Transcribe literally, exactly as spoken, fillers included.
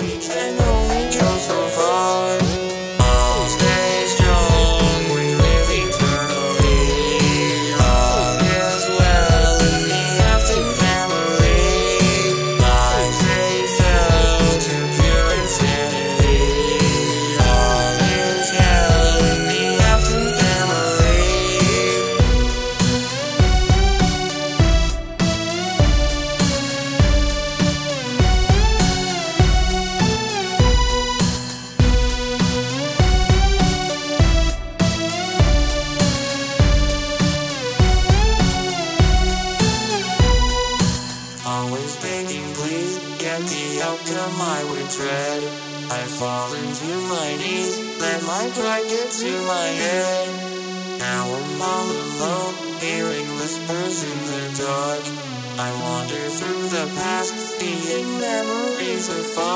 we can only go so far. I'll stay strong, we live eternally. All is well in the Afton family. Lives they fell to pure insanity. All is hell in the Afton family. Always begging, please get the outcome I would dread. I fall into my knees, let my pride get to my head. Now I'm all alone, hearing whispers in the dark. I wander through the past, seeing memories of fun.